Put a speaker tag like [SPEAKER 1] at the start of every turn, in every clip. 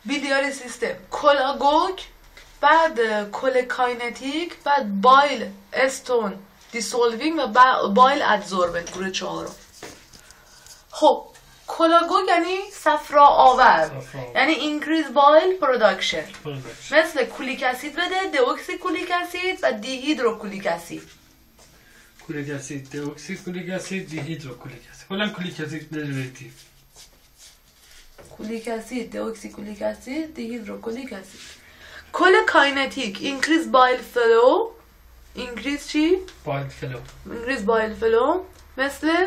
[SPEAKER 1] بیلیاری سیستم کلاگوگ بعد کولکاینتیک بعد بایل استون دیسولوینگ و بایل ادزوربنت گروه چهارم. خب کلاگوگ یعنی صفرا آور، یعنی increase bile production. مثل کولیک اسید بده، دیوکسی کولیک اسید و دیهیدروکولیک اسید.
[SPEAKER 2] کولیک اسید، دیوکسی کولیک اسید، دیهیدروکولیک اسید. کلا کولیک اسید دریوتیو.
[SPEAKER 1] کولیک اسید، دیوکسی کولیک اسید، دیهیدروکولیک اسید. کولکاینتیک increase bile flow. increase چی؟
[SPEAKER 2] bile flow.
[SPEAKER 1] increase bile flow مثل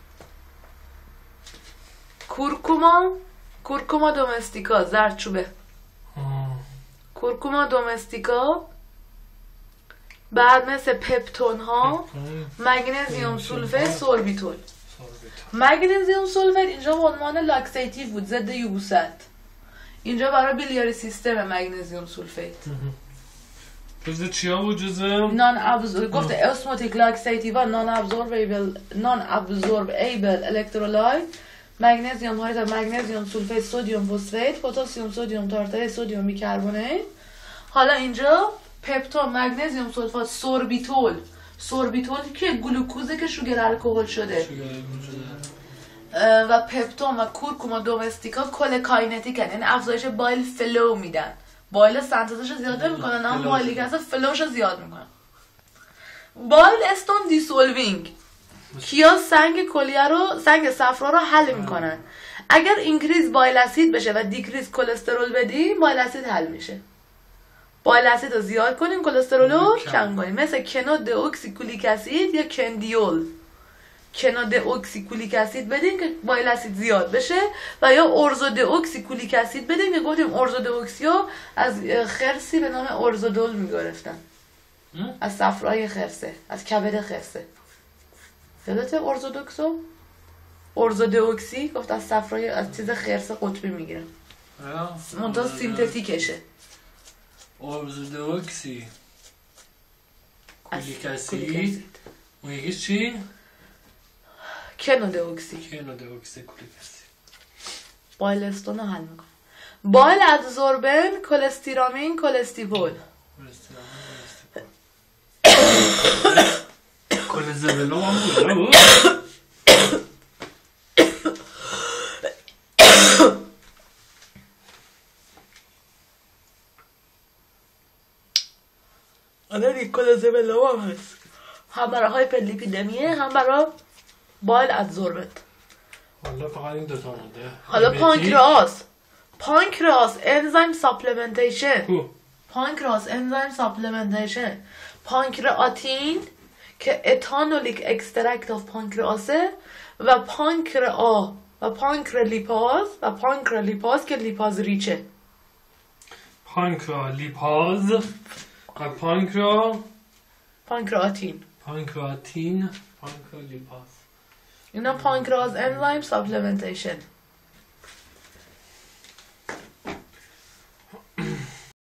[SPEAKER 1] کورکوما دومستیکا زردچوبه. کورکوما دومستیکا. بعد مثل پپتون ها، مگنزیوم سولفت، سوربیتول. مگنزیوم سولفت اینجا به عنوان لاکسیتیو بود، ضد یبوست. اینجا برای بیلیاری سیستم مگنزیوم سولفیت.
[SPEAKER 2] جزء چیا بود؟ جزء
[SPEAKER 1] نان ابزور گفته اسموتیک لاکسیتیو نان ابزوربیبل الکترولایت مگنزیوم هایدر مگنزیوم سولفیت سدیم فسفات پتاسیم سدیم تارتره سدیم بیکربنات. حالا اینجا پپتون مگنزیوم سولفات سوربیتول که گلوکوزه که شوگر الکل شده و پپتون و کورکوما دومستیکا کولکاینتیک یعنی افزایش بایل فلو میدن. بایل سنتزش زیاده میکنن اما بایلی که اصلا فلوش زیاد میکنن. بایل استون دیسولوینگ کیا سنگ صفرا رو حل میکنن. اگر اینکریز بایل اسید بشه و دیکریز کلسترول بدیم بایل اسید حل میشه. بایل اسید رو زیاد کنیم کلسترول رو کم کنیم. مثل کنود اکسیکولیک اسید یا کندیول. کنود اکسیکولیک اسید بدیم که بایل اسید زیاد بشه و یا اورزود اکسیکولیک اسید بدیم که گفتیم اورزود اکسیو از خرسی به نام اورزودول میگرفتن. از صفرای خرسه، از کبد خرسه. یادته اورزودوکسی گفت از صفرای از چیز خرس قطبی میگیرن. منتها سینتتیکشه.
[SPEAKER 2] اورزودوکسی کولیک اسید. اون یکیش چی؟
[SPEAKER 1] کنودوکسی
[SPEAKER 2] کولیک اسید.
[SPEAKER 1] بایل استون حل میکنه. بایل ادزوربن کلستیرامین کلستیپول.
[SPEAKER 2] کلسترول هم بود.
[SPEAKER 1] آره کلسترول هم هست. هم برای هایپرلیپیدمیه هم برای بایل ادزوربنت.
[SPEAKER 2] حالا فقط این دوتا مونده.
[SPEAKER 1] حالا پانکراس انزایم ساپلمنتیشن پانکراتین که اتانولیک اکسترکت آف پانکراسه و پانکرالیپاز که لیپاز ریچه.
[SPEAKER 2] پانکرالیپاز و
[SPEAKER 1] پانکراتین
[SPEAKER 2] پانکرالیپاز.
[SPEAKER 1] اینا پانکراس انزایم ساپلمنتیشن.